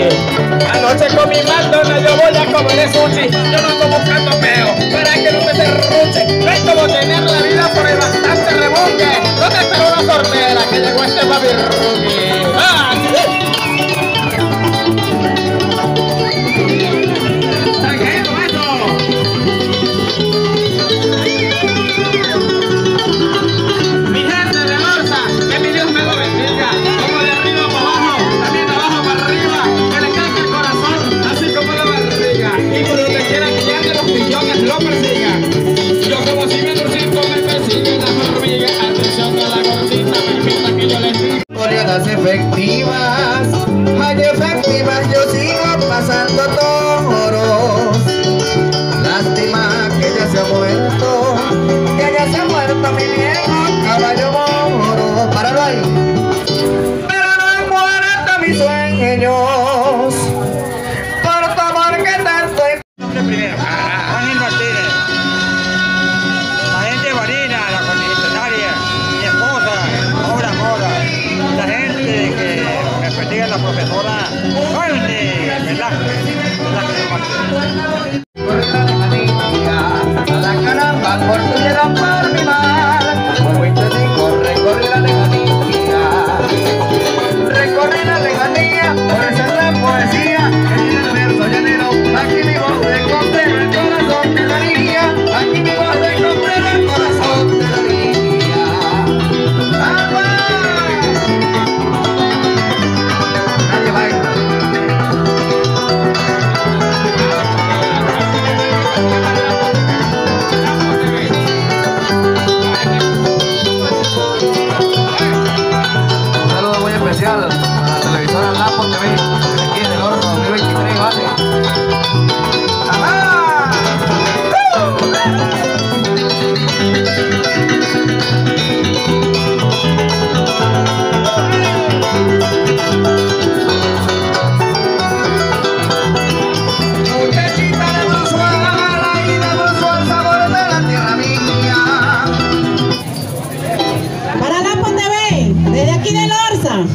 Anoche con mi McDonald's yo voy a comer sushi. Yo no ando buscando peo para que no me derruche. No es como tener la vida por el bastante rebunque. ¿Dónde está una sortera que llegó este papi rookie? ¡Ah! Efectivas, hay efectivas, yo sigo pasando toros. Lástima que ya se ha muerto, mi viejo caballo moro. Páralo ahí. Pero no han muerto mis sueños, por tu amor que tanto. Nombre primero, Ángel Martínez, agente de Marina, la concesionaria, mi esposa, Obra Mora, la gente que me persigue, la profesora Velázquez. A la caramba, por tu llega por mi mal, como recorre la lejanía, recorre la lejanía, por esa es la poesía, en el verso llanero, aquí mi voz de comprendo el corazón de la niña, aquí mi voz de comprendo el corazón de la niña. ¡Agua! Nadie baila. A la televisora Lapo TV, aquí en el horno 2023, ¿vale? ¡Ajá! Muchachita de Bruzuela y de Bruzuela, sabor de la tierra mía. Para Lapo TV, desde aquí del Orza.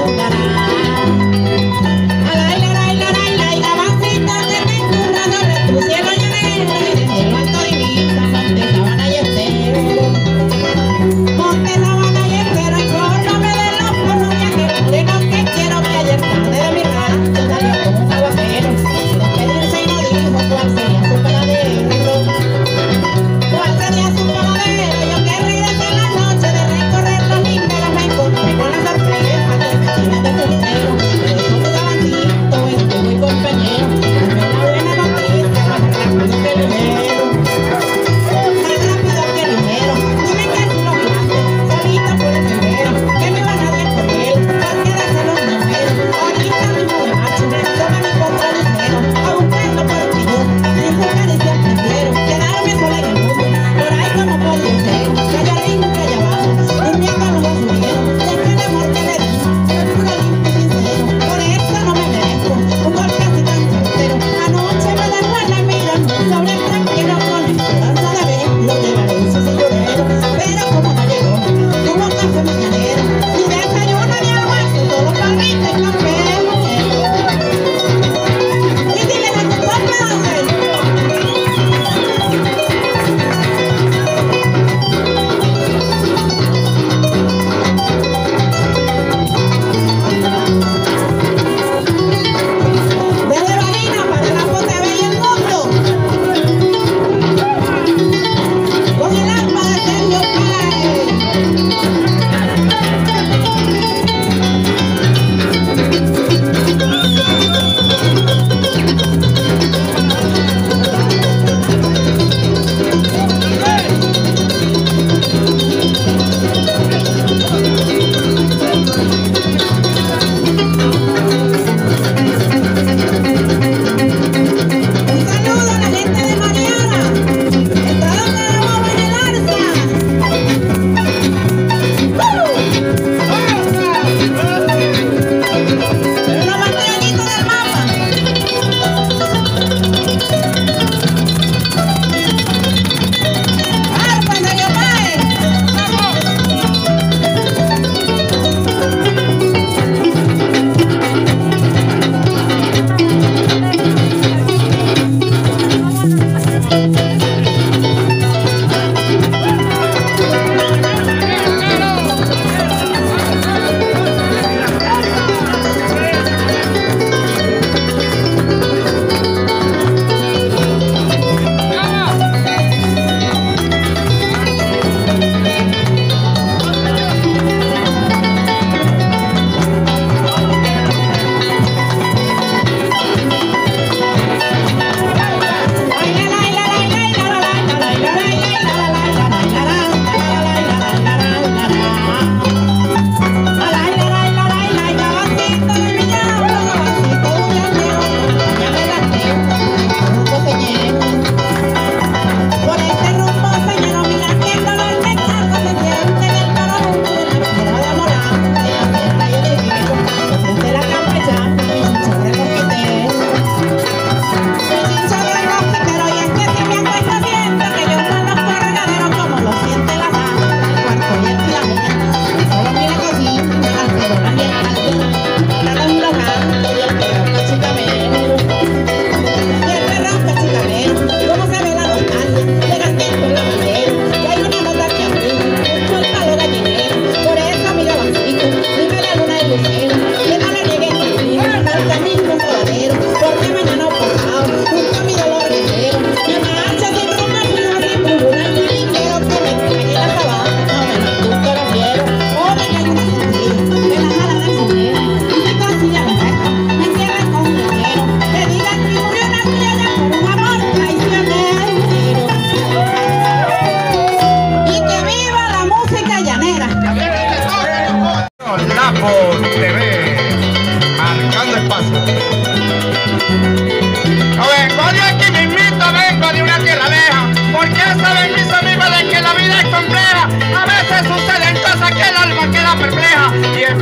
Ay,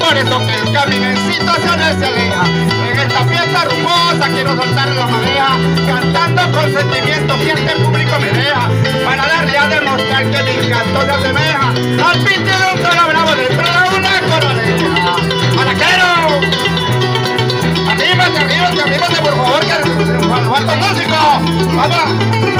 por eso que el caminencito se aleja. En esta fiesta rumbosa quiero soltar la madeja, cantando con sentimiento que este público me deja, para darle a demostrar que mi canto se asemeja al piti de un toro bravo dentro de una coronela. ¡Malaquero! ¡Arríbate, por favor, que falta músico! ¡Vamos!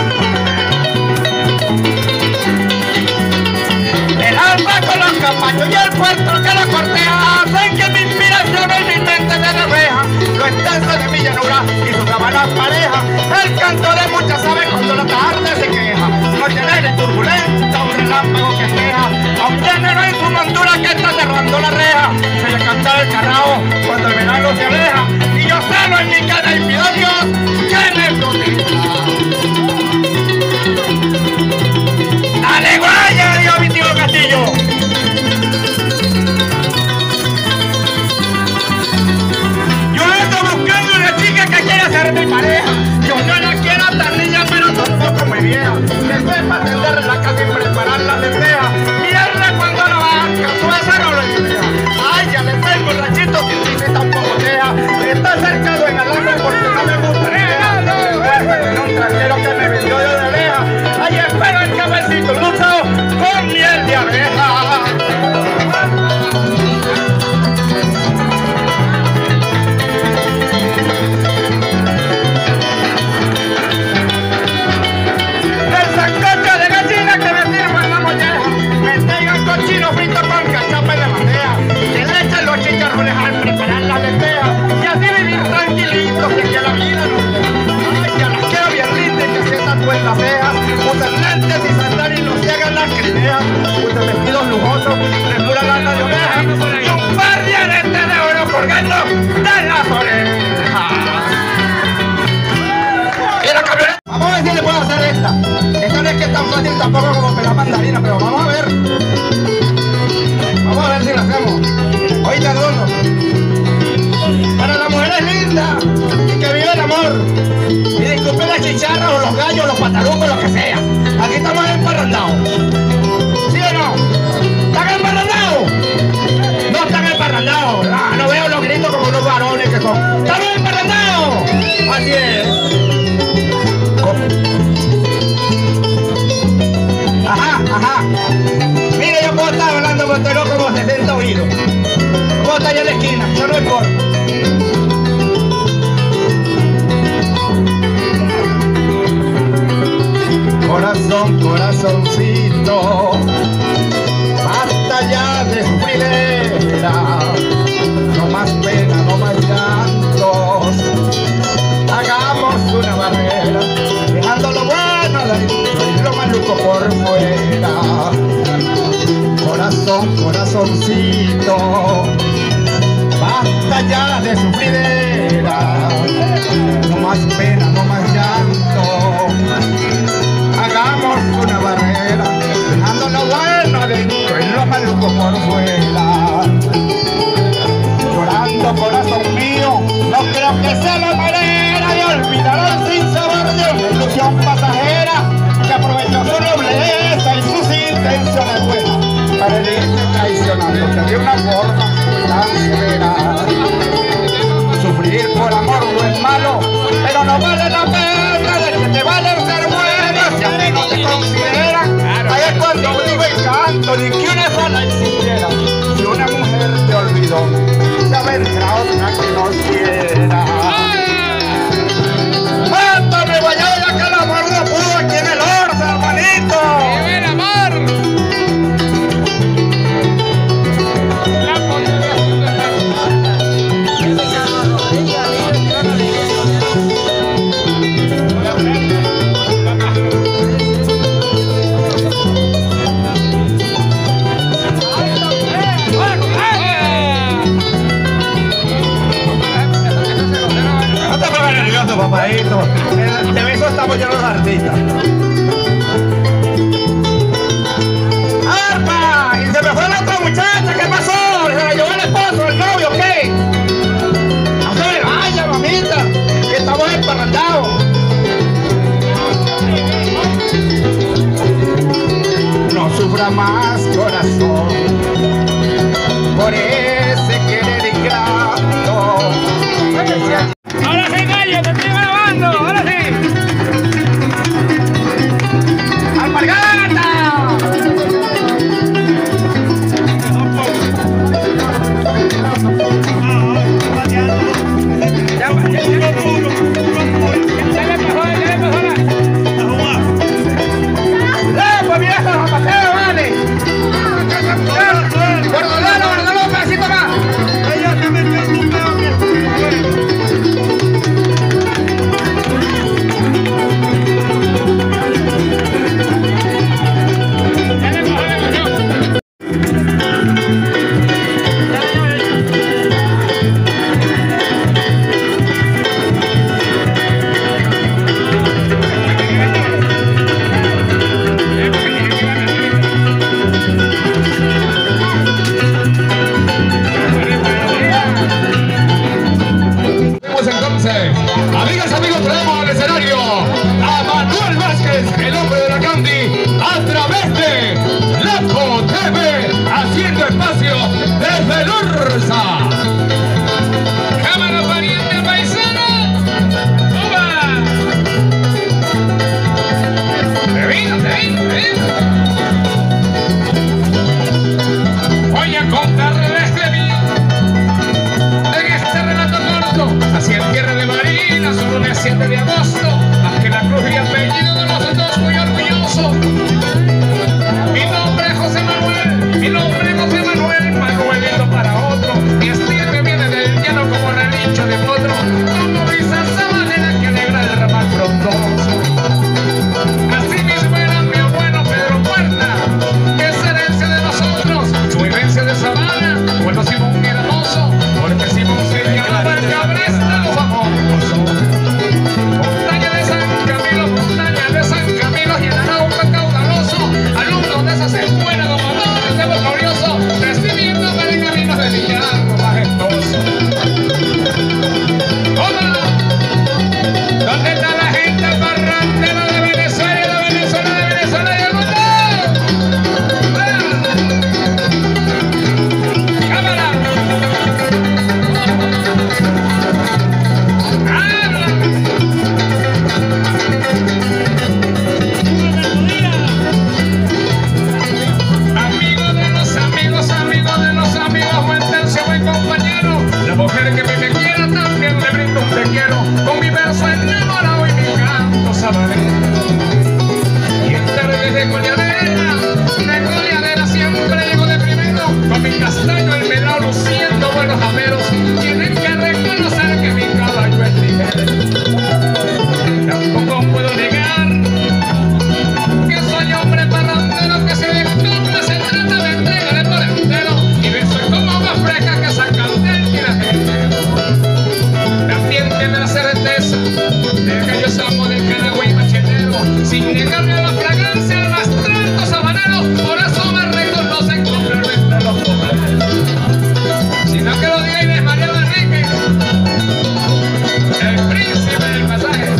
El alma con los campaños y el puerto que la cortea hacen que mi inspiración en mi mente se refleja lo extenso de mi llanura y sus sabanas parejas, el canto de muchas aves cuando la tarde se queja, noche negra y turbulenta, un relámpago que deja a un género en su montura que está cerrando la reja, se le canta el carrao cuando el verano se aleja y yo solo en mi cara y pido a Dios que me proteja. ¡Dale guaya, Dios mi tío Castillo! Yo ando buscando una chica que quiera ser mi pareja. Yo no la quiero tan niña, pero tampoco muy vieja. Que sepa tender la casa y preparar la lenteja. Mirarla cuando la vaca, su esa no lo entrega. Ay, ya le tengo un ranchito sin dice tampoco deja. Está cercado en alambre porque no me gusta en un trasero que me vendió de leja. Ay, espero el cabecito lucho con miel de abeja. Del sancocho de gallina que me sirva en la molleja, me traigan cochino frito con cachapa y de bandeja, que le echen los chicharrones al preparar la lenteja, y así vivir tranquilitos de que la vida nos deja. Ay, ya las quiero bien lindas y que se tatúen las cejas, usen lentes y sandalias y no se hagan las crineas, usen vestidos lujosos de pura lana de oveja, y un par de aretes de oro colgando de las orejas. Vamos a ver si le puedo hacer esta. Esta no es que es tan fácil tampoco como pelar mandarina, pero vamos a ver. Vamos a ver si la hacemos. Oíste, Eduardo. Para las mujeres lindas y que vive el amor. Y disculpen las chicharras o los gallos, los patalucos, lo que sea. Aquí estamos emparrandados. ¿Sí o no? ¿Están emparrandados? No están emparrandados. No veo los gritos como unos varones que son. ¡Estamos emparrandados! Así es. Ajá. Mire, yo puedo estar hablando con tengo como 60 oídos. Puedo estar allá en la esquina, eso no importa. Corazón, corazoncito, basta ya de sufridera. No más pena, no más llantos. Hagamos una barrera, dejando lo bueno adentro y lo maluco por fuera. Corazón, corazoncito, basta ya de sufridera. No más pena, no más llanto. Hagamos una barrera, dejando lo bueno adentro y lo maluco por fuera. Llorando, corazón mío, no creo que sea la manera de olvidar el sinsabor de una ilusión pasajera que aprovechó su nobleza y sus intenciones buenas para irse traicionándote de una forma tan severa. Sufrir por amor no es malo, pero no vale la pena de que te vale ser bueno si a ti no te consideran. Ahí es cuando digo y canto, ni que una sola existiera. Si una mujer te olvidó, ya vendrá otra que nos quiera. ¡Mándame guayaba que el amor no pudo aquí en el Orza, hermanito! ¡Vive el amor! Papadito, de eso estamos llenos de artistas. ¡Arpa! Y se me fue la otra muchacha, ¿qué pasó? ¿Se la llevó el esposo, el novio, qué? No se me vaya, mamita, que estamos emparrandados. No sufra más, corazón, por ese Lorza. Cámara pariente paisano. ¡Toma! ¡Te vino! Voy a contarles de mí en este relato corto. Hacia el tierra de Marina, solo el 7 de agosto. Más que la cruz y apellido de los dos, muy orgulloso. Mi nombre es José Manuel, Manuelito para otro. Mi estilo que viene del llano como relincho de potro, como brisa sabanera que alegra el ramal frondoso. Así mismo era mi abuelo Pedro Puerta, que es herencia de nosotros, su vivencia de sabana. Bueno, Simón era hermoso, porque Simón se llamaba el cabrestado famoso. Montaña de San Camilo y el Arauca caudaloso, alumnos de esas escuelas domadores de lo glorioso, recibiendo pergaminos de liderazgo majestuoso. ¿Dónde está la gente parrandera de Venezuela, de Venezuela y el mundo? ¡Cámara! La mujer que me quiera también le brindo un te quiero, con mi verso enamorado y mi canto sabanero. Y en tardes de coleadera siempre llego de primero, con mi castaño el medrado luciendo buenos ameros. Tienen que reconocer que mi caballo es ligero. Tampoco puedo negar que soy hombre parrandero, que se descubra, se trata de entregarle por entero, y beso como agua fresca que sacan del tirajero. También tiene la certeza de que yo somos del Canagüey machetero, sin negarle a la fragancia al más trato sabanero. Por eso me reconocen comprarme entre los comadreros. Sino que lo diga Inés María Enrique, el príncipe del pasaje.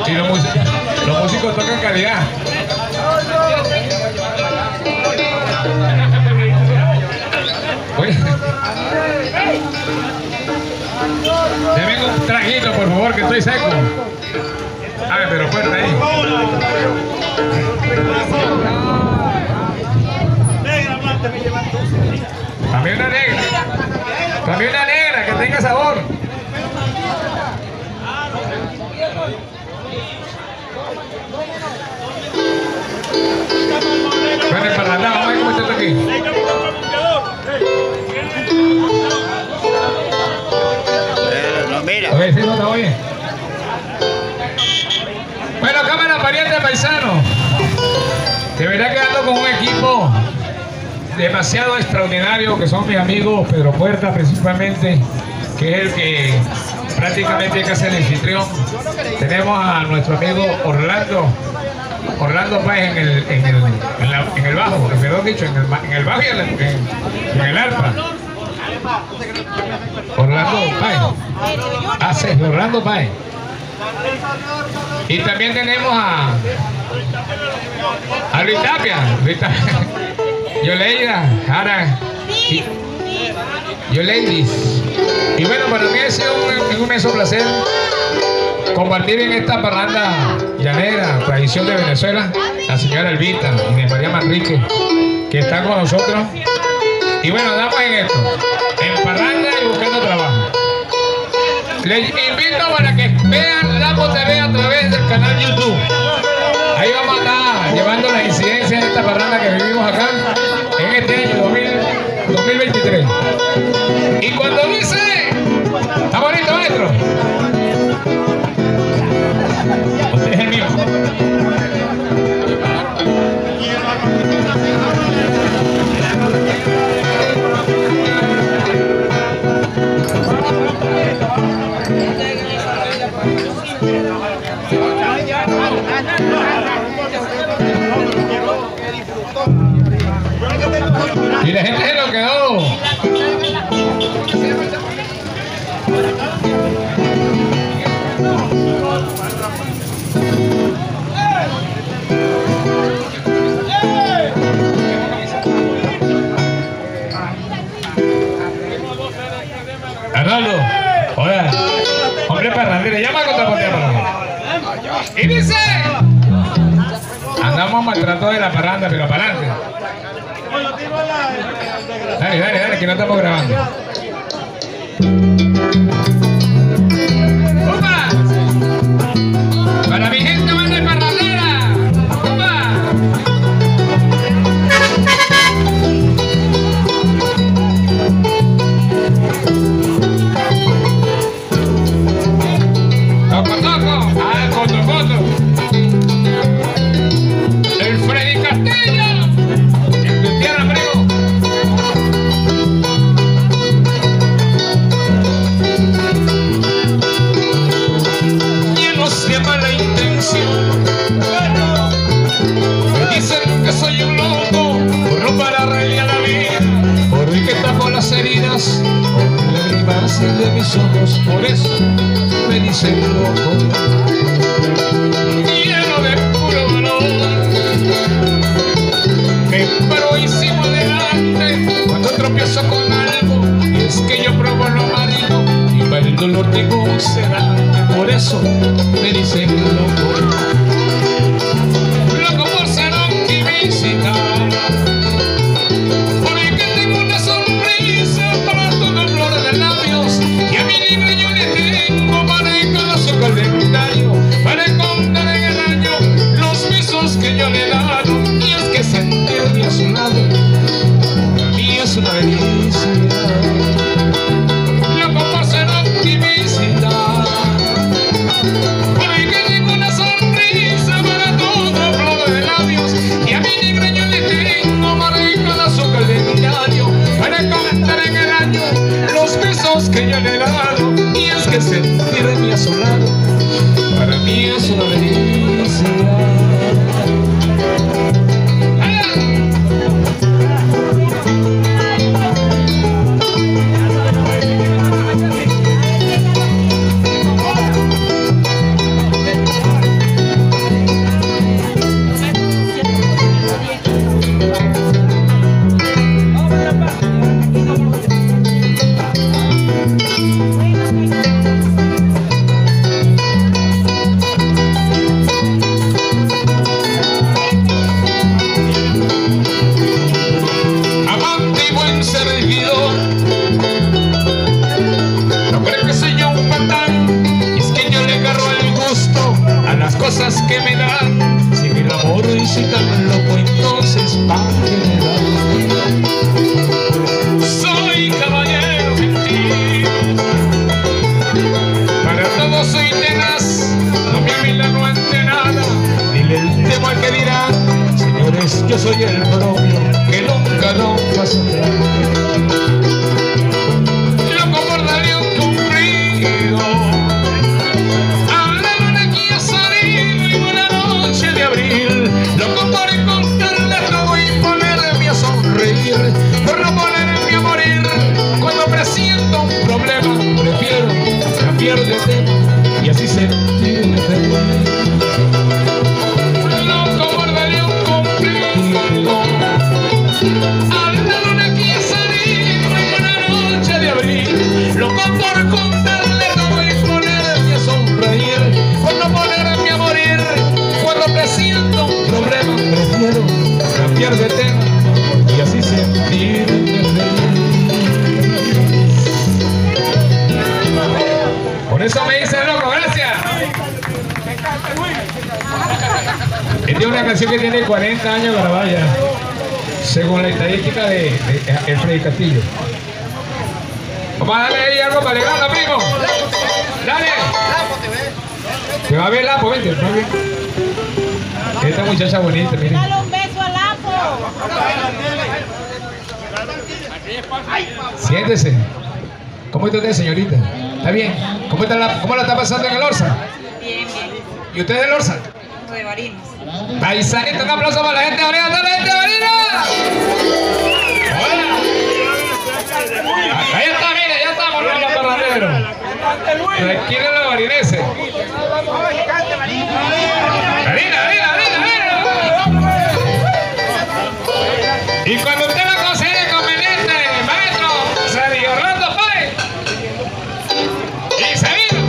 Y los músicos tocan calidad. Oye, deme un trajito, por favor, que estoy seco. A ver, pero fuerte ahí. También una negra. También una negra, que tenga sabor. Bueno, para la vamos a ver cómo está aquí. Mira. Ok, sí, no está bien. Bueno, cámara, pariente paisano. De verdad que ando con un equipo demasiado extraordinario, que son mis amigos Pedro Puerta principalmente, que es el que prácticamente hay que hacer el anfitrión. Tenemos a nuestro amigo Orlando Páez en el bajo, mejor dicho, en el bajo y en el arpa. Orlando Páez. Sergio Orlando Páez. Y también tenemos a Luis Tapia. Yoleida, Jara, Yoleidis. Y bueno, para mí ha sido un inmenso placer compartir en esta parranda llanera, tradición de Venezuela, la señora Elvita y de María Manrique, que están con nosotros. Y bueno, damos en esto, en parranda y buscando trabajo. Les invito para que vean Lambo TV a través del canal YouTube. Ahí vamos a estar llevando las incidencias de esta parranda que vivimos acá en este año 2023. Y cuando dice, ¿está bonito, maestro? Usted es el mío. Y la gente se lo quedó. Arnaldo, oiga, hombre parrandero, llama a contrapuntear parrandero. Y dice, andamos maltrato de la parranda, pero para adelante. Dale, que no estamos grabando. ¡Opa! Para mi gente banda parrandera. ¡Opa! Toco, coto. El Freddy Castillo. En tu tierra, primo. Llenos de mala intención. Me dicen que soy un loco por no parar a la vida, por el que tapo las heridas con lágrimas de mis ojos. Por eso me dicen loco, lleno de puro valor. Me paro y sigo adelante cuando tropiezo con algo, y es que yo probo lo marido y para el dolor tengo un sedante. Por eso me dicen loco, loco por ser optimista, porque tengo una sonrisa para todo flor de labios, y a mi libre yo le tengo para cada su calendario, para contar en el año los besos que yo le he dado. Y es que sentirme a su lado para mí es una felicidad. Loco por ser optimista, porque tengo una que me dan. Si me enamoro y si tan loco, entonces ¿para qué me dan? Soy caballero gentil, para todo soy tenaz, no me amilan ante nada, ni le temo al que dirán. Señores, yo soy el propio, que nunca pasa atrás. Loco por darle un cumplido a la luna que ha salido en una noche de abril. Loco por contarle todo y ponerme a sonreír, por no ponerme a morir cuando presiento un problema. Prefiero cambiar de tema y así sentirme feliz. Loco por darle un cumplido a la luna que ha salido en una noche de abril. Loco por contarle todo y ponerme a sonreír, por no ponerme a morir cuando presiento un problema. Prefiero cambiar de tema y así sentirme feliz. Por eso me dice loco, gracias. Esta es una canción que tiene 40 años grabada ya, según la estadística de Freddy Castillo. Vamos a darle ahí algo para alegrarla, primo. Dale. Que va a ver Lapo, vente. Esta muchacha bonita, miren. Dale un beso a Lapo. Siéntese. ¿Cómo está usted, señorita? ¿Está bien? ¿Cómo la está pasando en el Orsa? Bien, bien. ¿Y usted del Orsa? De Barinas. Paisanita, un aplauso para la gente de Barinas. ¡Dale, gente de Barinas! ¡Hola! Ahí está, mire, ya estamos, los parranderos. Tranquilos los barineses. Y cuando usted lo considere conveniente, maestro Sergio Orlando Páez, y se vino.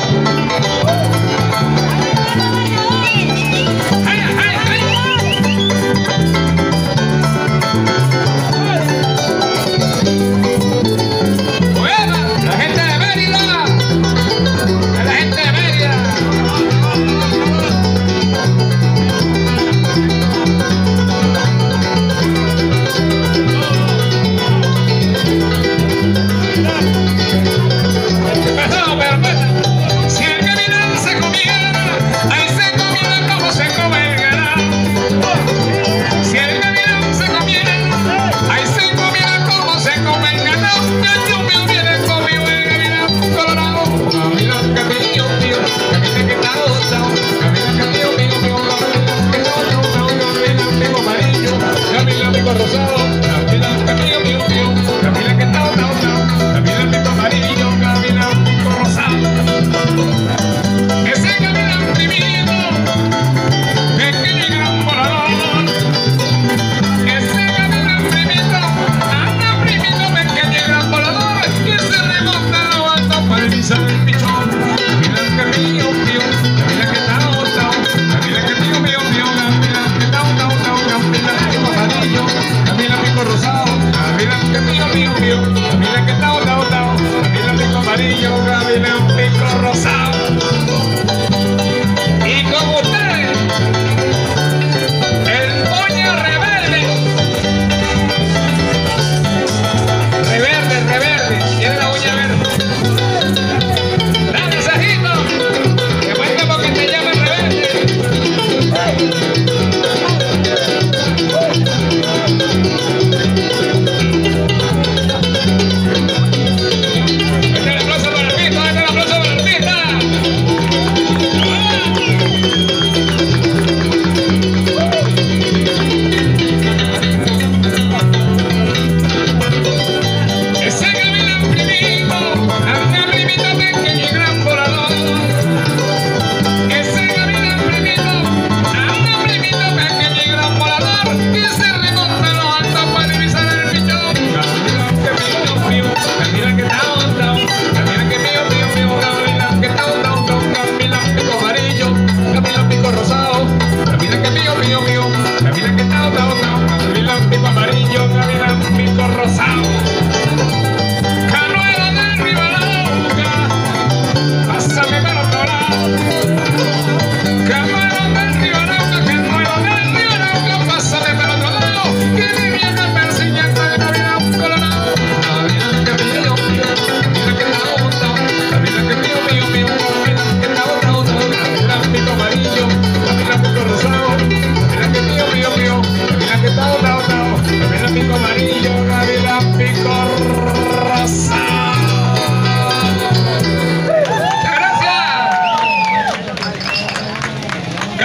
La gente de Mérida, la gente de Mérida.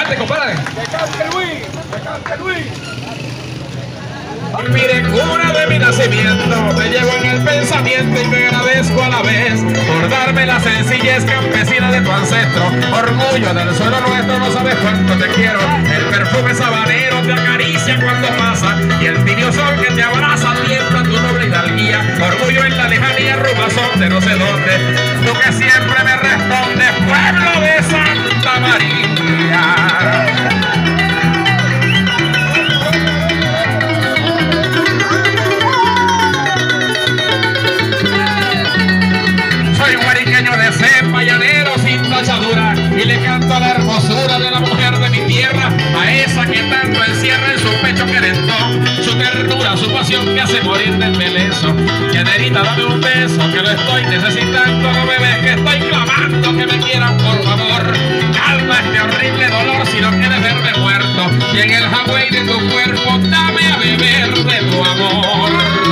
cante, compadre. ¡Que cante Luis! ¡Que cante Luis! Mire, cura de mi nacimiento, te llevo en el pensamiento y me agradezco a la vez por darme la sencillez campesina de tu ancestro. Orgullo del suelo nuestro, no sabes cuánto te quiero. El perfume sabanero te acaricia cuando pasa y el tibio sol que te abraza tiembla tu noble hidalguía. Orgullo en la lejanía, rumazón de no sé dónde, tú que siempre me respondes, pueblo de Santa María. De cepa, llanero sin tachadura, y le canto a la hermosura de la mujer de mi tierra, a esa que tanto encierra en su pecho querendón, su ternura, su pasión que hace morir de embeleso. Llanerita, dame un beso que lo estoy necesitando, no me ves que estoy clamando que me quieran por favor. Calma este horrible dolor si no quieres verme muerto, y en el Hawái de tu cuerpo dame a beber de tu amor.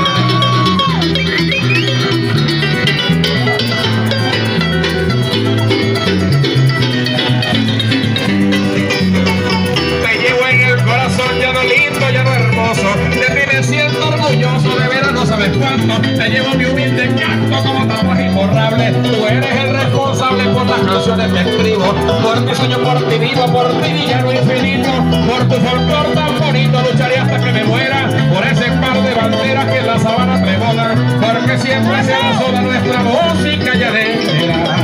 De veras no sabes cuánto, te llevo mi humilde canto como tatuaje imborrable. Tú eres el responsable por las canciones que escribo, por mi sueño, por ti vivo, por ti villano infinito, por tu folclor tan bonito. Lucharé hasta que me muera por ese par de banderas que en la sabana tremolan, porque siempre será sola nuestra música llanera.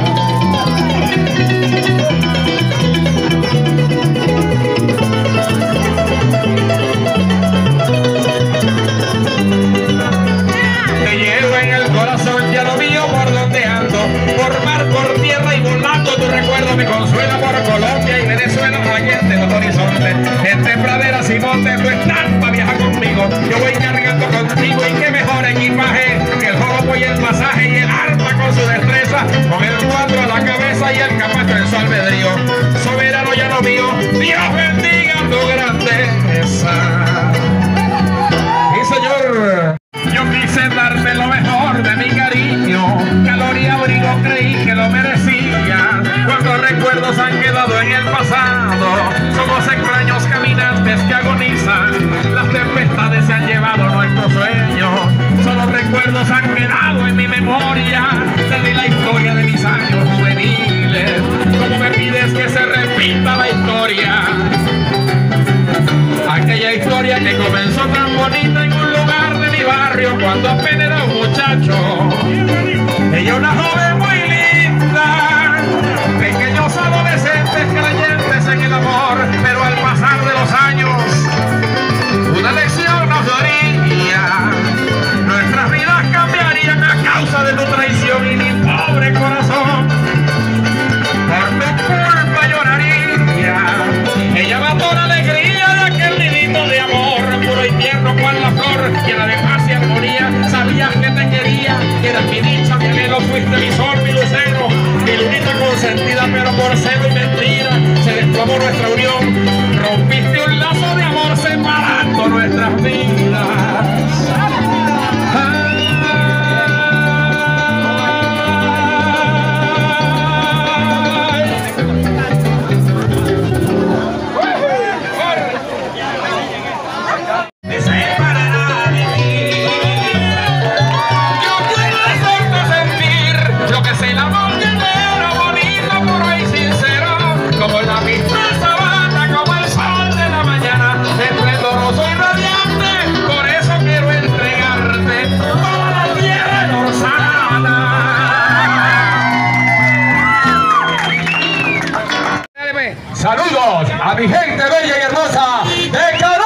Me consuela por Colombia y Venezuela, allende los horizontes, entre praderas y montes, tu estampa viaja conmigo, yo voy cargando contigo, y qué mejor equipaje que el joropo y el pasaje y el arma con su destreza, con el cuadro a la cabeza y el capacho en su albedrío. Soberano llano mío, Dios bendiga tu grandeza. Y señor, yo quise darte lo mejor de mi cariño, calor y abrigo creí que lo merecía. Cuando recuerdos han quedado en el pasado, somos extraños caminantes que agonizan. Las tempestades se han llevado nuestros sueños, solo recuerdos han quedado en mi memoria. Te di la historia de mis años juveniles, como me pides que se repita la historia. Aquella historia que comenzó tan bonita en un lugar de mi barrio, cuando apenas era un muchacho. Ella una joven muy linda, pequeños adolescentes creyentes en el amor, pero al pasar de los años una lección nos daría. Nuestras vidas cambiarían a causa de tu traición, y mi pobre corazón por tu culpa lloraría. Ella mató la alegría de aquel nidito de amor, puro y tierno cual la flor, llena de paz y armonía. Sabías que te quería, que eras mi dicha, mi anhelo, fuiste mi sol, mi lucero, mi lunita consentida, pero por celo y mentira se desplomó nuestra unión. Rompiste un lazo de amor separando nuestras vidas. Saludos a mi gente bella y hermosa de Caracas.